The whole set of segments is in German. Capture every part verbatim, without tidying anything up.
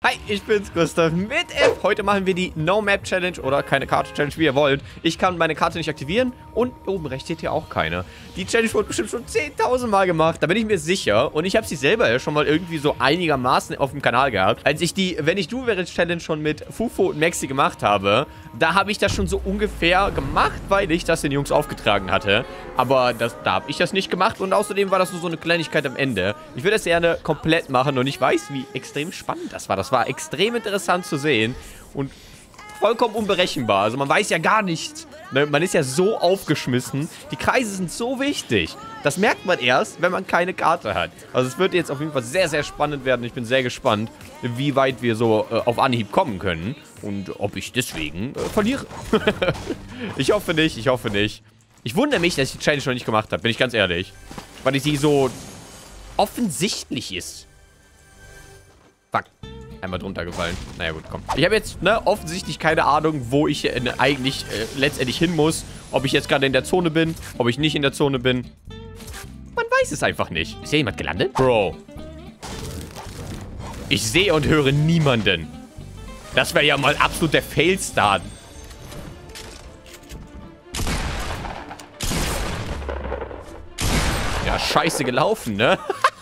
Hi, ich bin's, Gustav mit F. Heute machen wir die No-Map-Challenge oder keine Karte-Challenge, wie ihr wollt. Ich kann meine Karte nicht aktivieren und oben rechts steht hier auch keine. Die Challenge wurde bestimmt schon zehntausend Mal gemacht, da bin ich mir sicher. Und ich habe sie selber ja schon mal irgendwie so einigermaßen auf dem Kanal gehabt. Als ich die Wenn ich du wäre Challenge schon mit Fufo und Maxi gemacht habe, da habe ich das schon so ungefähr gemacht, weil ich das den Jungs aufgetragen hatte. Aber das, da habe ich das nicht gemacht und außerdem war das nur so eine Kleinigkeit am Ende. Ich würde das gerne komplett machen und ich weiß, wie extrem spannend das war. Das war extrem interessant zu sehen und vollkommen unberechenbar. Also man weiß ja gar nichts. Ne? Man ist ja so aufgeschmissen. Die Kreise sind so wichtig. Das merkt man erst, wenn man keine Karte hat. Also es wird jetzt auf jeden Fall sehr, sehr spannend werden. Ich bin sehr gespannt, wie weit wir so äh, auf Anhieb kommen können. Und ob ich deswegen äh, verliere. Ich hoffe nicht, ich hoffe nicht. Ich wundere mich, dass ich die Challenge noch nicht gemacht habe, bin ich ganz ehrlich. Weil sie so offensichtlich ist. Fuck. Einmal drunter gefallen. Naja, gut, komm. Ich habe jetzt, ne, offensichtlich keine Ahnung, wo ich äh, eigentlich äh, letztendlich hin muss. Ob ich jetzt gerade in der Zone bin, ob ich nicht in der Zone bin. Man weiß es einfach nicht. Ist hier jemand gelandet? Bro. Ich sehe und höre niemanden. Das wäre ja mal absolut der Fail-Start. Ja, scheiße gelaufen, ne?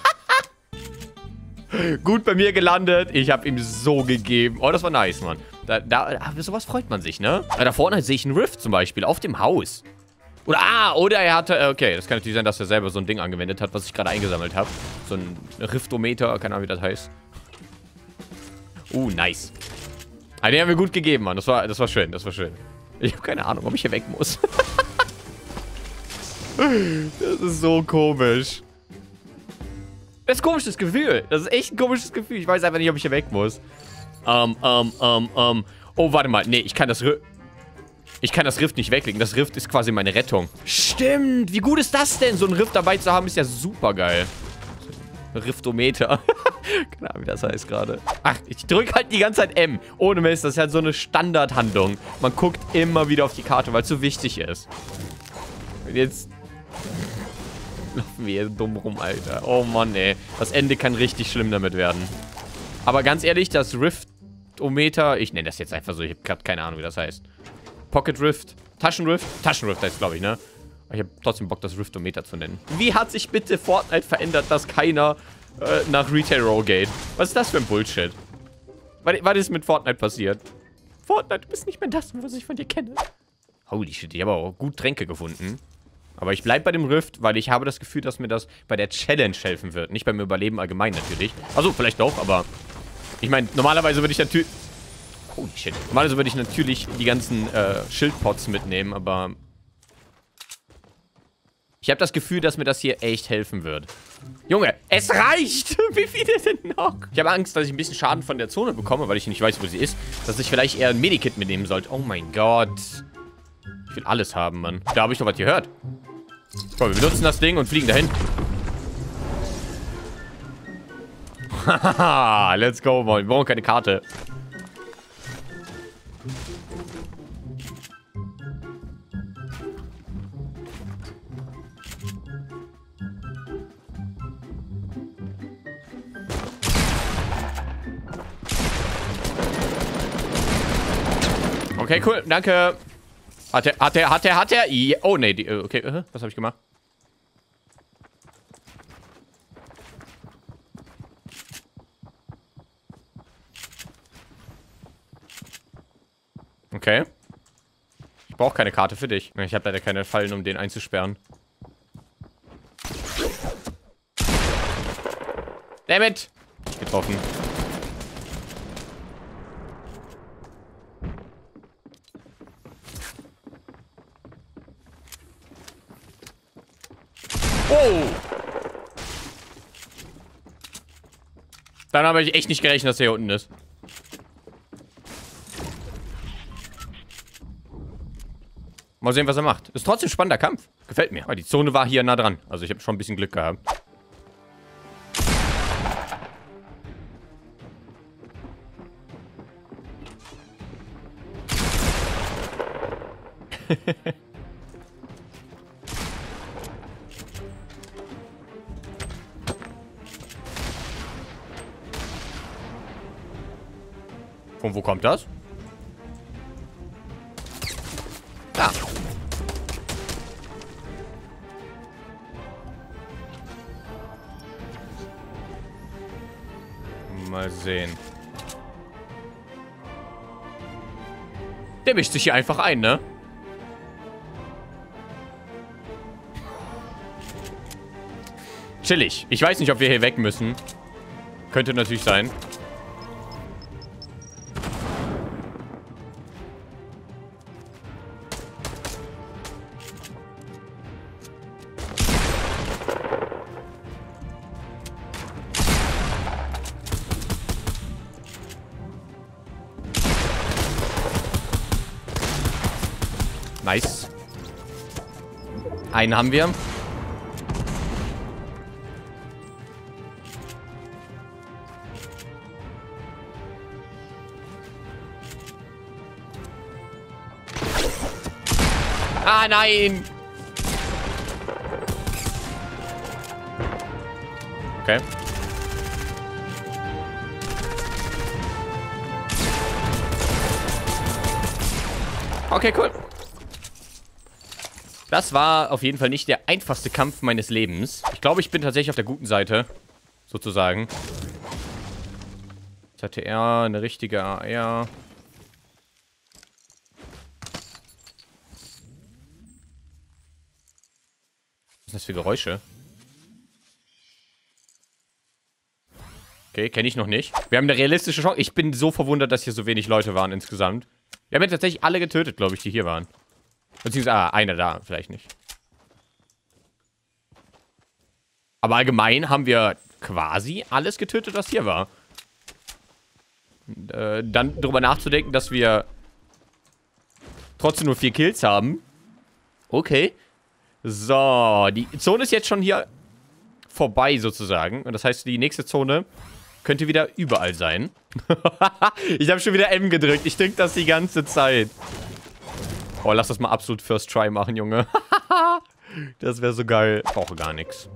Gut bei mir gelandet. Ich habe ihm so gegeben. Oh, das war nice, Mann. Da, da, sowas freut man sich, ne? Da vorne sehe ich einen Rift zum Beispiel auf dem Haus. Oder, ah, oder er hatte, okay, das kann natürlich sein, dass er selber so ein Ding angewendet hat, was ich gerade eingesammelt habe. So ein Riftometer, keine Ahnung, wie das heißt. Uh, nice. Ah, den haben wir gut gegeben, Mann. Das war, das war schön, das war schön. Ich habe keine Ahnung, ob ich hier weg muss. Das ist so komisch. Das ist ein komisches Gefühl. Das ist echt ein komisches Gefühl. Ich weiß einfach nicht, ob ich hier weg muss. Ähm, ähm, ähm, ähm. Oh, warte mal. Nee, ich kann das Rift... Ich kann das Rift nicht weglegen. Das Rift ist quasi meine Rettung. Stimmt. Wie gut ist das denn? So ein Rift dabei zu haben, ist ja super geil. Riftometer. Keine Ahnung, wie das heißt gerade. Ach, ich drücke halt die ganze Zeit M. Ohne Mist. Das ist halt so eine Standardhandlung. Man guckt immer wieder auf die Karte, weil es so wichtig ist. Und jetzt... laufen wir hier dumm rum, Alter. Oh Mann, ey. Das Ende kann richtig schlimm damit werden. Aber ganz ehrlich, das Riftometer... Ich nenne das jetzt einfach so. Ich habe gerade keine Ahnung, wie das heißt. Pocket Rift. Taschenrift? Taschenrift heißt, glaube ich, ne? Aber ich habe trotzdem Bock, das Riftometer zu nennen. Wie hat sich bitte Fortnite verändert, dass keiner äh, nach Retail Row geht? Was ist das für ein Bullshit? Was, was ist mit Fortnite passiert? Fortnite, du bist nicht mehr das, was ich von dir kenne. Holy shit, ich habe auch gut Tränke gefunden. Aber ich bleibe bei dem Rift, weil ich habe das Gefühl, dass mir das bei der Challenge helfen wird. Nicht beim Überleben allgemein natürlich. Also vielleicht doch, aber... Ich meine, normalerweise würde ich natürlich... Holy shit. Normalerweise würde ich natürlich die ganzen äh, Schildpots mitnehmen, aber... Ich habe das Gefühl, dass mir das hier echt helfen wird. Junge, es reicht! Wie viele denn noch? Ich habe Angst, dass ich ein bisschen Schaden von der Zone bekomme, weil ich nicht weiß, wo sie ist. Dass ich vielleicht eher ein Medikit mitnehmen sollte. Oh mein Gott. Ich will alles haben, Mann. Da habe ich doch was gehört. Komm, wir benutzen das Ding und fliegen dahin. Haha, let's go, Mann. Wir brauchen keine Karte. Okay, cool. Danke. Hat er, hat er, hat er, hat er? Ja. Oh, nee. Die, okay, was habe ich gemacht? Okay. Ich brauche keine Karte für dich. Ich habe leider keine Fallen, um den einzusperren. Dammit! Getroffen. Oh! Dann habe ich echt nicht gerechnet, dass der hier unten ist. Mal sehen, was er macht. Ist trotzdem ein spannender Kampf. Gefällt mir. Aber die Zone war hier nah dran. Also ich habe schon ein bisschen Glück gehabt. Von wo kommt das? Da. Mal sehen. Der mischt sich hier einfach ein, ne? Chillig. Ich weiß nicht, ob wir hier weg müssen. Könnte natürlich sein. Nice. Einen haben wir. Ah, nein! Okay. Okay, cool. Das war auf jeden Fall nicht der einfachste Kampf meines Lebens. Ich glaube, ich bin tatsächlich auf der guten Seite. Sozusagen. Jetzt hatte er eine richtige A R. Was sind das für Geräusche? Okay, kenne ich noch nicht. Wir haben eine realistische Chance. Ich bin so verwundert, dass hier so wenig Leute waren insgesamt. Wir haben ja tatsächlich alle getötet, glaube ich, die hier waren. Beziehungsweise, ah, einer da, vielleicht nicht. Aber allgemein haben wir quasi alles getötet, was hier war. Und, äh, dann darüber nachzudenken, dass wir trotzdem nur vier Kills haben. Okay. So, die Zone ist jetzt schon hier vorbei, sozusagen. Und das heißt, die nächste Zone könnte wieder überall sein. Ich habe schon wieder M gedrückt. Ich drücke das die ganze Zeit. Oh, lass das mal absolut First Try machen, Junge. Das wäre so geil. Ich brauche gar nichts.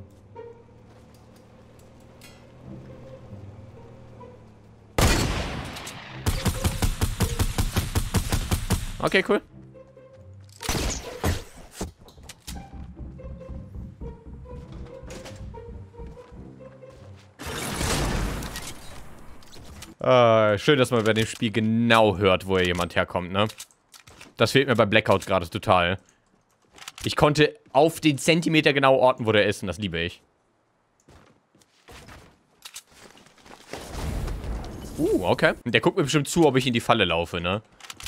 Okay, cool. Äh, schön, dass man bei dem Spiel genau hört, woher jemand herkommt, ne? Das fehlt mir bei Blackout gerade total. Ich konnte auf den Zentimeter genau orten, wo der ist, und das liebe ich. Uh, okay. Und der guckt mir bestimmt zu, ob ich in die Falle laufe, ne?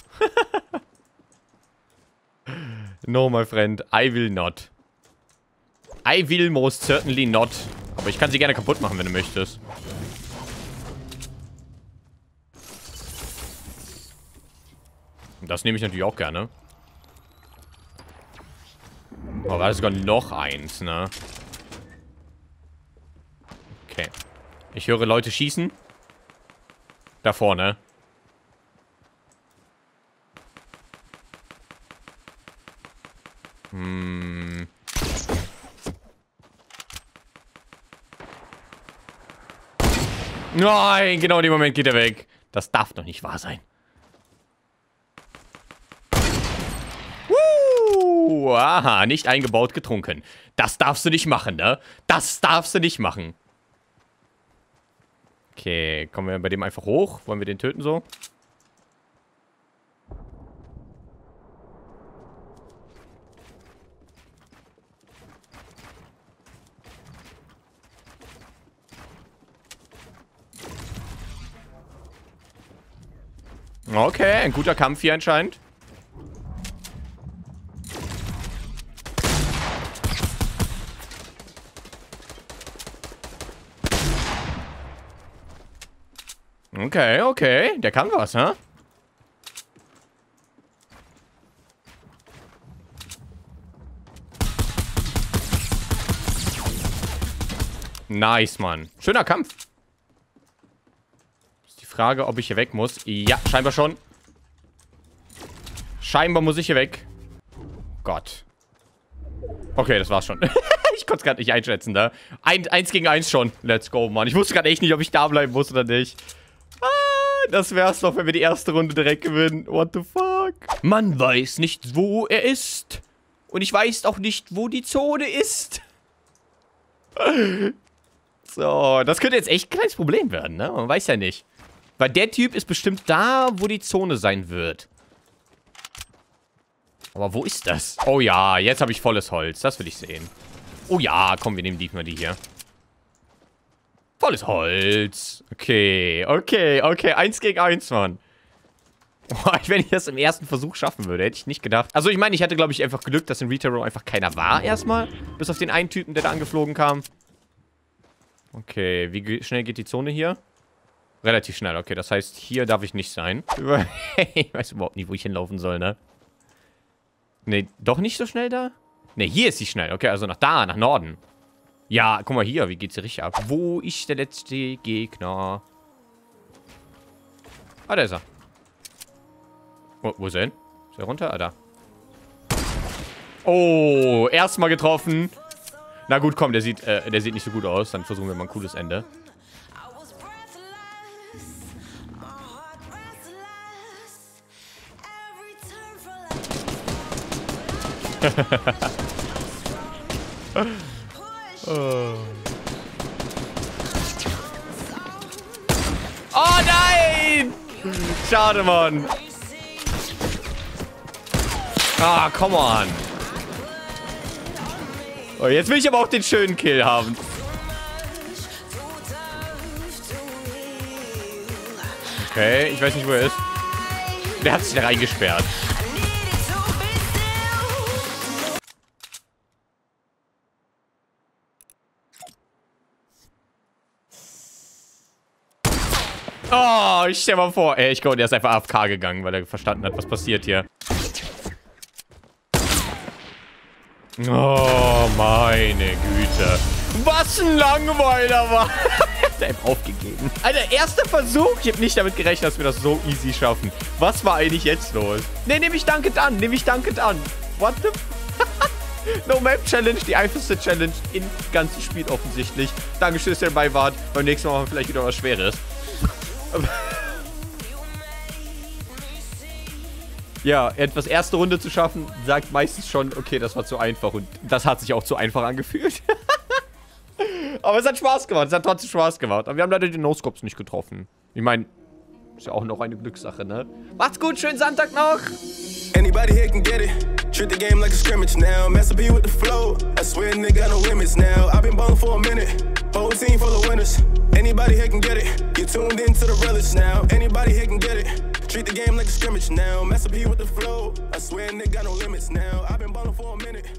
No, my friend. I will not. I will most certainly not. Aber ich kann sie gerne kaputt machen, wenn du möchtest. Das nehme ich natürlich auch gerne. Oh, war das sogar noch eins, ne? Okay. Ich höre Leute schießen. Da vorne. Hm. Nein, genau in dem Moment geht er weg. Das darf doch nicht wahr sein. Uh, aha, nicht eingebaut, getrunken. Das darfst du nicht machen, ne? Das darfst du nicht machen. Okay, kommen wir bei dem einfach hoch? Wollen wir den töten so? Okay, ein guter Kampf hier anscheinend. Okay, okay. Der kann was, hä? Nice, Mann. Schöner Kampf. Ist die Frage, ob ich hier weg muss. Ja, scheinbar schon. Scheinbar muss ich hier weg. Gott. Okay, das war's schon. Ich konnte es gerade nicht einschätzen, da. Ein, eins gegen eins schon. Let's go, Mann. Ich wusste gerade echt nicht, ob ich da bleiben muss oder nicht. Ah, Das wär's doch, wenn wir die erste Runde direkt gewinnen. What the fuck? Man weiß nicht, wo er ist. Und ich weiß auch nicht, wo die Zone ist. So, das könnte jetzt echt ein kleines Problem werden, ne? Man weiß ja nicht. Weil der Typ ist bestimmt da, wo die Zone sein wird. Aber wo ist das? Oh ja, jetzt habe ich volles Holz. Das will ich sehen. Oh ja, komm, wir nehmen diesmal die hier. Volles Holz. Okay, okay, okay. Eins gegen eins, Mann. Boah, wenn ich das im ersten Versuch schaffen würde, hätte ich nicht gedacht. Also ich meine, ich hatte, glaube ich, einfach Glück, dass in Retail Row einfach keiner war erstmal. Bis auf den einen Typen, der da angeflogen kam. Okay, wie schnell geht die Zone hier? Relativ schnell, okay. Das heißt, hier darf ich nicht sein. Ich weiß überhaupt nicht, wo ich hinlaufen soll, ne? Ne, doch nicht so schnell da? Ne, hier ist sie schnell. Okay, also nach da, nach Norden. Ja, guck mal hier, wie geht's hier richtig ab? Wo ist der letzte Gegner? Ah, da ist er. Wo, wo ist er hin? Ist er runter? Ah, da. Oh, erstmal getroffen. Na gut, komm, der sieht, äh, der sieht nicht so gut aus. Dann versuchen wir mal ein cooles Ende. Oh. Oh nein! Schade, Mann. Ah, come on. Oh, jetzt will ich aber auch den schönen Kill haben. Okay, ich weiß nicht, wo er ist. Der hat sich da reingesperrt. Oh, ich stell mal vor. Ey, ich glaube, der ist einfach A F K gegangen, weil er verstanden hat, was passiert hier. Oh, meine Güte. Was ein Langweiler war. Er hat aufgegeben. Alter, erster Versuch. Ich habe nicht damit gerechnet, dass wir das so easy schaffen. Was war eigentlich jetzt los? Ne, nehme ich dankend an. Nehme ich dankend an. What the... No Map Challenge, die einfachste Challenge im ganzen Spiel offensichtlich. Dankeschön, dass ihr dabei wart. Beim nächsten Mal machen wir vielleicht wieder was Schweres. Ja, etwas erste Runde zu schaffen, sagt meistens schon, okay, das war zu einfach. Und das hat sich auch zu einfach angefühlt. Aber es hat Spaß gemacht. Es hat trotzdem Spaß gemacht. Aber wir haben leider die No-Scopes nicht getroffen. Ich meine, ist ja auch noch eine Glückssache, ne? Macht's gut, schönen Sonntag noch. Anybody here can get it. Treat the game like a scrimmage now. Mess up here with the flow. I swear nigga got no limits now. I've been ballin' for a minute. Whole team full of winners. Anybody here can get it. Get tuned into the realest now. Anybody here can get it. Treat the game like a scrimmage now. Mess up here with the flow. I swear nigga got no limits now. I've been ballin' for a minute.